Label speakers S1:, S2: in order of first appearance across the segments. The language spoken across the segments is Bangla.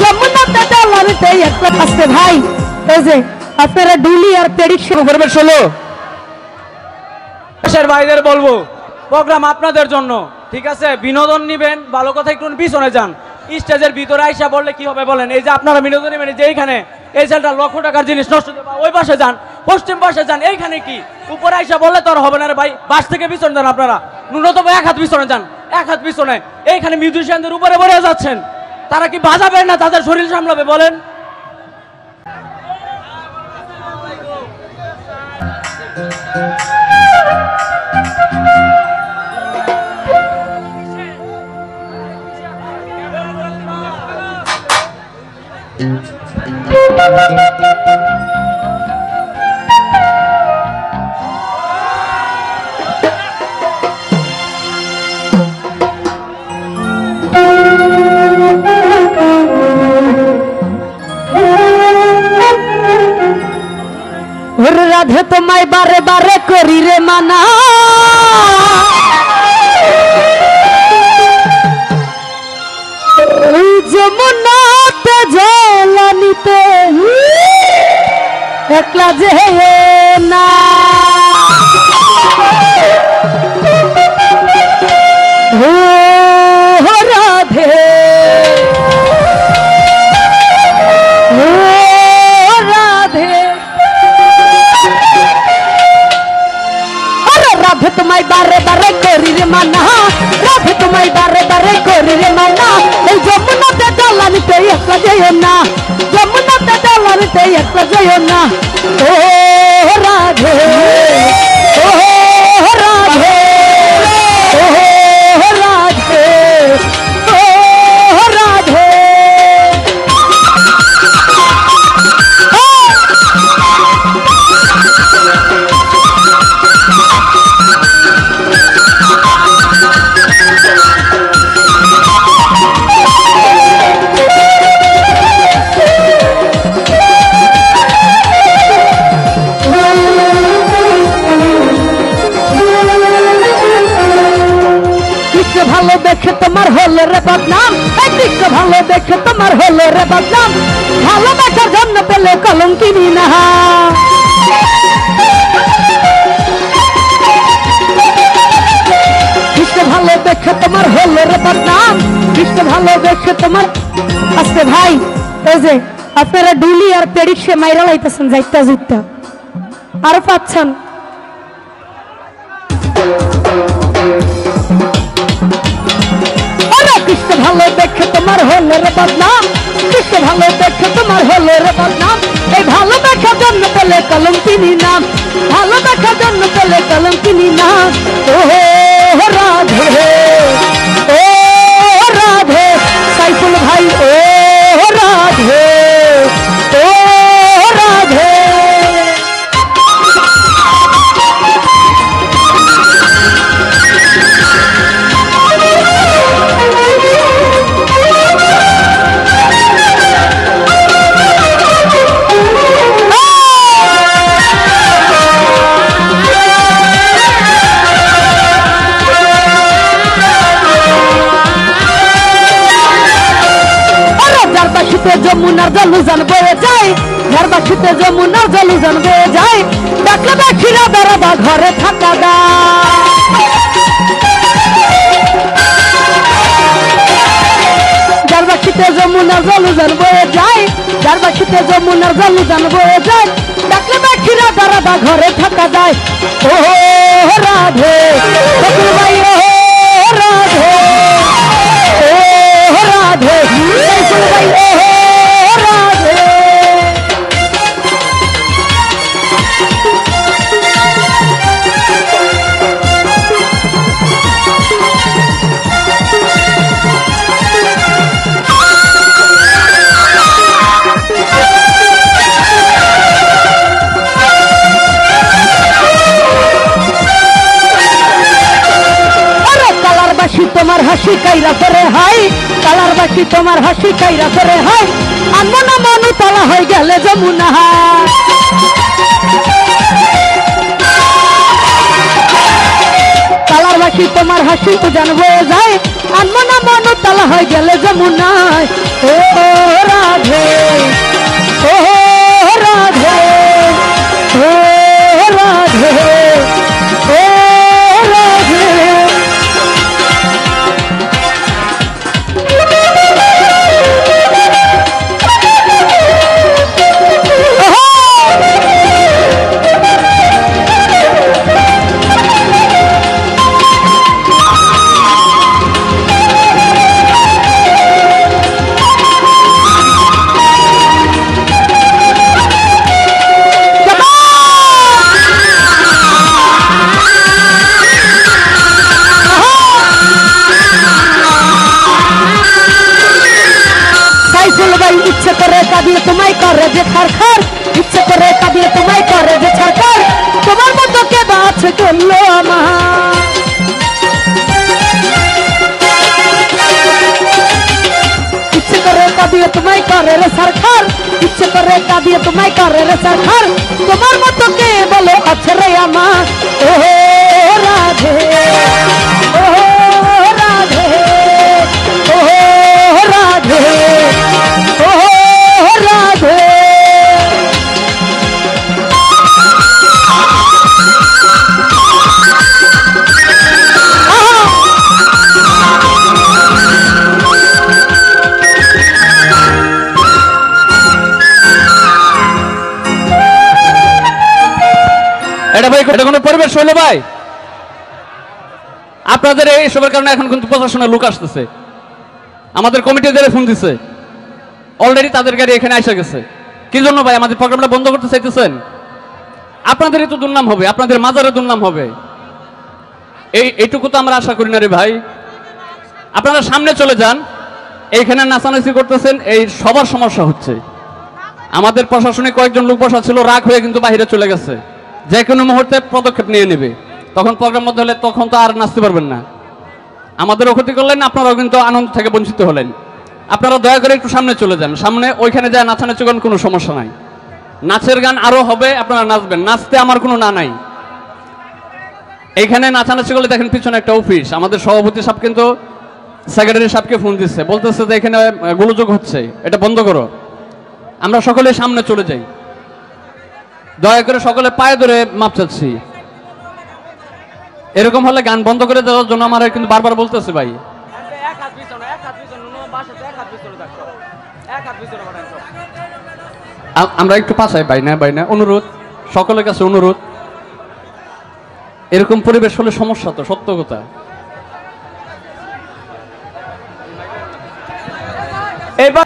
S1: যমুনাতে ডলারিতে একটা আসতে ভাই এই যে আপনারা ডুলি আর পেডিক
S2: করবে ষোলো দেশের ভাইদের বলবো প্রোগ্রাম আপনাদের জন্য ঠিক আছে বিনোদন নিবেন ভালো কথা একটু পিছনে যান স্টেজের ভিতরে আইসা বললে কি হবে বলেন এই যে আপনারা বিনোদন নিবেন যে এইখানে এই ছেলেটা লক্ষ টাকার জিনিস নষ্ট ওই পাশে যান পশ্চিম পাশে যান এইখানে কি উপরে আইসা বললে তো আর হবে না রে ভাই বাস থেকে পিছনে যান আপনারা ন্যূনতম এক হাত পিছনে যান এক হাত পিছনে এইখানে মিউজিশিয়ানদের উপরে বলে যাচ্ছেন তারা কি বাজাবে না তাদের শরীর সামলাবে বলেন
S1: রাধে তোমায় বারে বারে করি রে মানা যমুনাতে জলানিতে একলা যে না রাধে রাধে তোমায় বারে বারে করি রে মানা রাধে তোমায় বারে বারে করি রে মানা এই যমুনাতে ডলারিতে একলা যেও না যমুনাতে ডলারিতে একলা যেও না ও রাধে ও রাধে ও রাধে ও রাধে ভালো দেখে তোমার হলো রে বদনাম একদিকে ভালো দেখে তোমার হলো রে বদনাম ভালো দেখার জন্য পেলে কলঙ্কিনী না ভালো দেখে তোমার হলো রে বদনাম ভালো দেখে তোমার আজকে ভাই এই যে আপনারা ডুলি আর পেডিক সে মাইরা লাইতেছেন যাইতা যাইতা আরো পাচ্ছেন কৃষ্ণ ভালো দেখে তোমার হলো রে বদনাম কৃষ্ণ ভালো দেখে তোমার হলো রে বদনাম এই ভালো দেখার জন্য পেলে কলঙ্কিনী নাম ভালো দেখার জন্য পেলে কলঙ্কিনী নাম ও রাধে ও রাধে সাইফুল ভাই ও রাধে ও রাধে যমুনার জলুজান বয়ে যায় ঘর বাসিতে যমুনার জলুজান বয়ে যায় ডাকলে বাসিরা বেড়াবা ঘরে থাকা দা যার বাসিতে যমুনার জলুজান বয়ে যায় যার বাসিতে যমুনার জলুজান বয়ে যায় ডাকলে বাসিরা বেড়াবা ঘরে থাকা যায় ও রাধে ভাই ও রাধে ও রাধে ভাই ও তোমার হাসি কাইরা করে হাই কালার বাসি তোমার হাসি কাইরা করে হাই আনমনা মানু তলা হয়ে গেলে যমুনা কালার বাসি তোমার হাসি উজান হয়ে যায় আনমনা মানু তলা হয়ে গেলে যমুনায় ও রাইফেল ভাই ইচ্ছে করে কাঁদিয়ে তোমায় করে যে খারখার, ইচ্ছে করে কাঁদিয়ে তোমায় করে যে ছাড়খার, তোমার মতো কে বা আছে করলো আমার। ইচ্ছে করে কাঁদিয়ে তোমায় করে রে সরকার, ইচ্ছে করে কাঁদিয়ে তোমায় করে রে সরকার, তোমার মতো কে বলো আছে রে আমার। ও রাধে ও রাধে ও রাধে ও রাধে।
S3: এটা ভাই এটা কোনো পরিবেশ হইলো ভাই? আপনাদের এই সবের কারণে এখন কিন্তু প্রশাসনের লোক আসতেছে, আমাদের কমিটিদের ফোন দিছে, অলরেডি তাদের গাড়ি এখানে এসে গেছে। কি জন্য ভাই আমাদের প্রোগ্রামটা বন্ধ করতে চাইতেছেন? আপনাদেরই তো দুর্নাম হবে, আপনাদের মাজারের দুর্নাম হবে, এইটুকু তো আমরা আশা করি না রে ভাই। আপনারা সামনে চলে যান, এইখানে নাচানাচি করতেছেন, এই সবার সমস্যা হচ্ছে। আমাদের প্রশাসনিক কয়েকজন লোক বসা ছিল, রাগ হয়ে কিন্তু বাইরে চলে গেছে, যে কোনো মুহূর্তে পদক্ষেপ নিয়ে নেবে। তখন প্রোগ্রাম মধ্যে হলে তখন তো আর নাচতে পারবেন না। আমাদেরও ক্ষতি করলেন, আপনারাও কিন্তু আনন্দ থেকে বঞ্চিত হলেন। আপনারা দয়া করে একটু সামনে চলে যান, সামনে ওইখানে যায় নাচানাচি করেন, কোনো সমস্যা নাই। নাচের গান আরো হবে, আপনারা নাচবেন, নাচতে আমার কোনো না নাই। এইখানে নাচানাচি করলে দেখেন পিছনে একটা অফিস, আমাদের সভাপতি সাহেব কিন্তু সেক্রেটারি সাহেবকে ফোন দিচ্ছে, বলতেছে যে এখানে গোলযোগ হচ্ছে, এটা বন্ধ করো। আমরা সকলে সামনে চলে যাই, দয়া করে সকলে পায়ে ধরে মাপ চাচ্ছি। এরকম হলে গান বন্ধ করে দেওয়ার জন্য আমার কিন্তু বারবার বলতেছে ভাই। আমরা একটু পাশাই ভাই না অনুরোধ, সকলের কাছে অনুরোধ। এরকম পরিবেশ হলে সমস্যা তো, সত্য কথা।
S2: এবার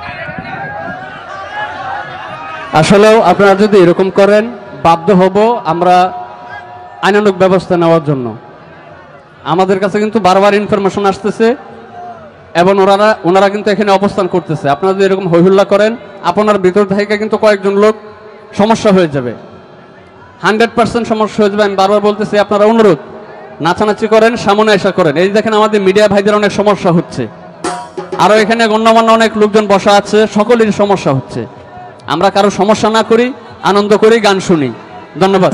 S3: আসলেও আপনারা যদি এরকম করেন, বাধ্য হব আমরা আইনানুগ ব্যবস্থা নেওয়ার জন্য। আমাদের কাছে কিন্তু বারবার ইনফরমেশন আসতেছে এবং ওনারা কিন্তু এখানে অবস্থান করতেছে। আপনারা যদি এরকম হৈহুল্লা করেন, আপনার ভিতর থেকে কিন্তু কয়েকজন লোক সমস্যা হয়ে যাবে, 100% সমস্যা হয়ে যাবে। আমি বারবার বলতেছি, আপনারা অনুরোধ, নাচানাচি করেন, সামনে আসা করেন। এই দেখেন আমাদের মিডিয়া ভাইদের অনেক সমস্যা হচ্ছে, আরও এখানে গণ্যমান্য অনেক লোকজন বসা আছে, সকলেরই সমস্যা হচ্ছে। আমরা কারো সমস্যা না করি, আনন্দ করি, গান শুনি। ধন্যবাদ।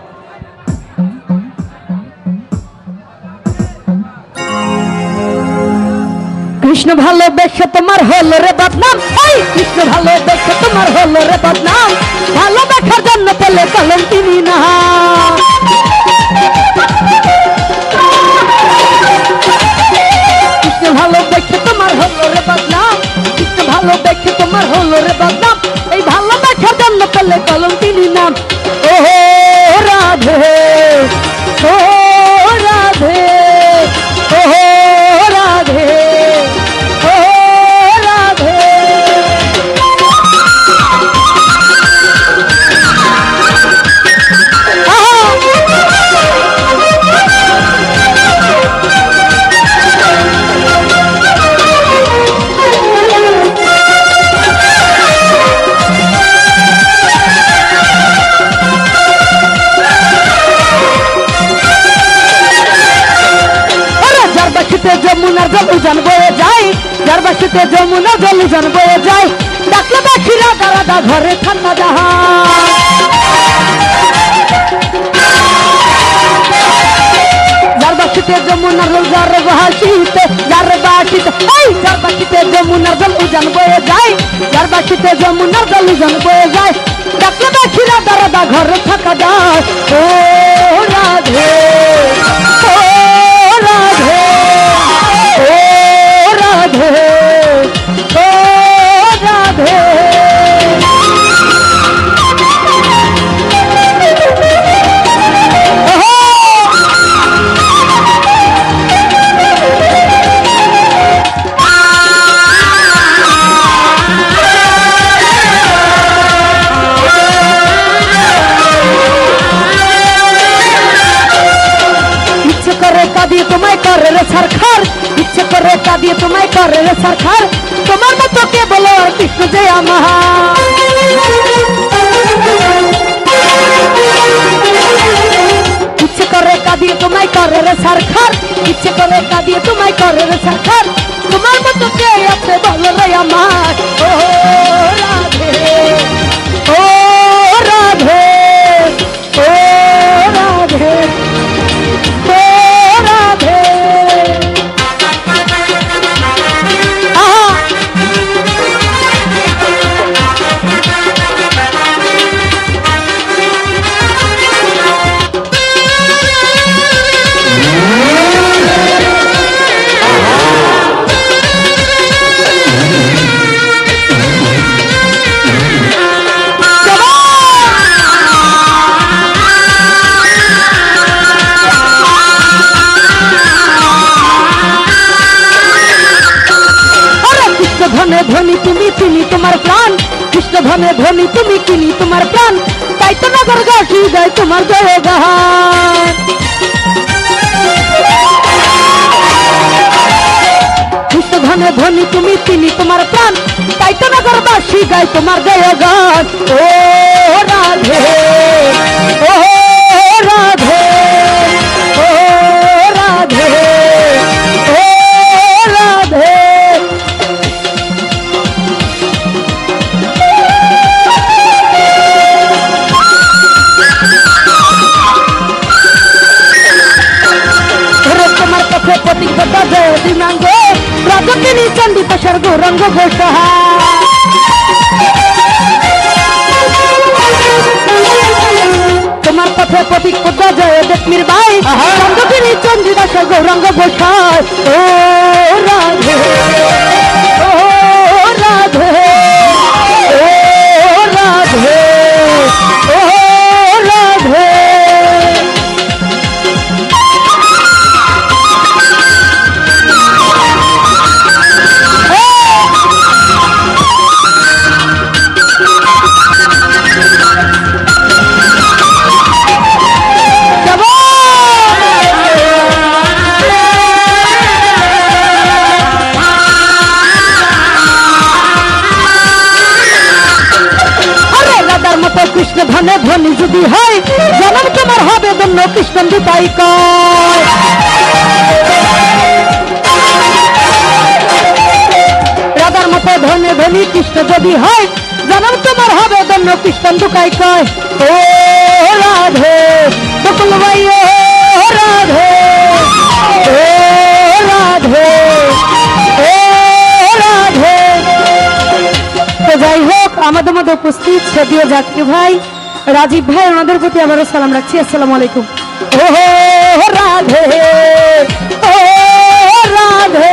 S1: কৃষ্ণ ভালোবেসে তোমার হলো রে বদনাম, এই কৃষ্ণ ভালোবেসে তোমার হলো রে বদনাম, ভালোবাসার জন্য পেলে কলঙ্কিনী না। কৃষ্ণ ভালোবেসে তোমার হলো রে বদনাম, কৃষ্ণ ভালোবেসে তোমার হলো রে বদনাম, এই ভালোবাসার জন্য পেলে কলঙ্কিনী নাম। ও রাধে ও রাধে ও রাধে ও রাধে। যমুনার জল উজান বয়ে যায়, যার বাসিতে যমুনার জল উজান বয়ে যায়, ডাকলে দেখি রাধা রাধা ঘরে ঠান্ডা জাহান। যার বাসিতে যমুনার জল যার বাসিতে, যার বাসিতে এই যার বাসিতে যমুনার জল উজান বয়ে যায়, যার বাসিতে যমুনার জল উজান বয়ে যায়, ডাকলে দেখি রাধা রাধা ঘরে থাকা যায়। ও রাধে ও রাধে ও রাধে ও রাধে। ইচ্ছে করে কাঁদিয়ে তোমায় করে রে সরকার, ইচ্ছে করে কাঁদিয়ে তোমায় করে রে সরকার, তোমার মতো কে বলো কৃষ্ণ যে আমার ইচ্ছে করে কাঁদিয়ে তোমায় করে রে সরকার ইচ্ছে করে কাঁদিয়ে তোমায় করে রে সরকার তোমার মতো কে আছে বলো রে আমার ও রাধে ও রাধে ও রাধে ও রাধে ধনে ধনী তুমি কিনি তোমার প্রাণ কৃষ্ণ ধনে ধনী তুমি কিনি তোমার প্রাণ তাই তো নগর গাছি যায় তোমার জয়গান কৃষ্ণ ধনে ধনী তুমি কিনি তোমার প্রাণ তাই তো নগর বাসী গায় তোমার জয়গান ও রাধে ও রাধে ও রাধে ও রাধে প্রতিজ্ঞতা জয় দিনাঙ্গ রাজকিনী চন্ডিত স্বর্গ রঙ্গ ঘোষা তোমার পথে প্রতিজ্ঞতা জয় দেশমির ভাই রাজকিনী চন্ডিত স্বর্গ রঙ্গ ঘোষা ও রাধে ও রাধে ও রাধে ও রাধে কৃষ্ণ ধনে ধনী যদি হয় জনম তোমার হবে ধন্য কৃষ্ণ দুটাই কয় রাধার মতো ধনে ধনী কৃষ্ণ যদি হয় জনম তোমার হবে ধন্য কৃষ্ণ দুটাই কয় ও রাধে বকুল ভাই ও রাধে ও রাধে ও রাধে তো যাই হোক আমাদের মধ্যে উপস্থিত সদীয় জাকির ভাই রাজীব ভাই ওনাদের প্রতি আবারও সালাম রাখছি আসসালামু আলাইকুম ও রাধে ও রাধে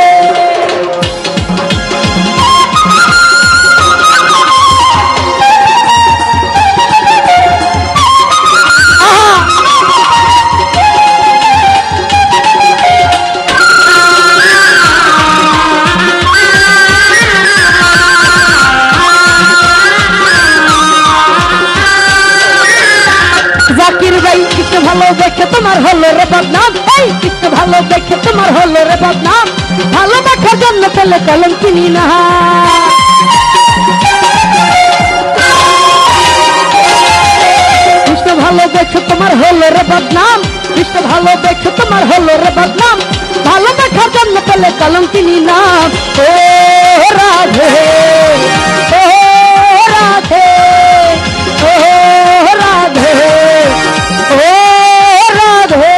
S1: জাকির ভাই কৃষ্ণ ভালো দেখে তোমার হলো রে বদনাম এই কৃষ্ণ ভালো দেখে তোমার হলো রে বদনাম ভালো দেখার জন্য পেলে কলম কিনি না কৃষ্ণ ভালো দেখে তোমার হলো রে বদনাম কৃষ্ণ ভালো দেখে তোমার হলো রে বদনাম ভালো দেখার জন্য পেলে কলম কিনি না ও রাধে ও রাধে ও রাধে ও রাধে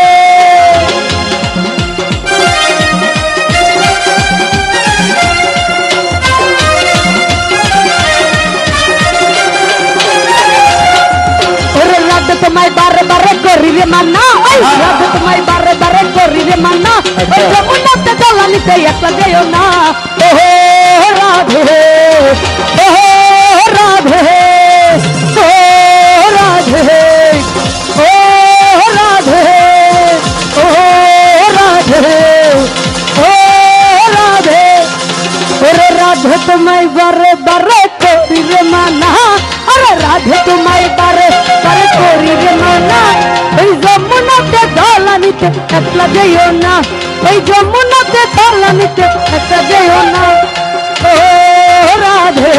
S1: ওরে রাধে তোমায় বারে বারে করি রে মানা রাধে তোমায় বারে বারে করি রে মানা ওই যমুনাতে জ্বালানিতে একলা যেও না ও রাধে ও রাধে ও রাধে ও রাধে ও রাধে ও রাধে ওরে রাধে তোমায় বারে বারে করি রে মানা আরে রাধে তোমায় বারে বারে করি রে মানা ওই যমুনাতে জ্বালানিতে একলা যেও না ওই যমুনাতে জ্বালানিতে একলা যেও না ও রাধে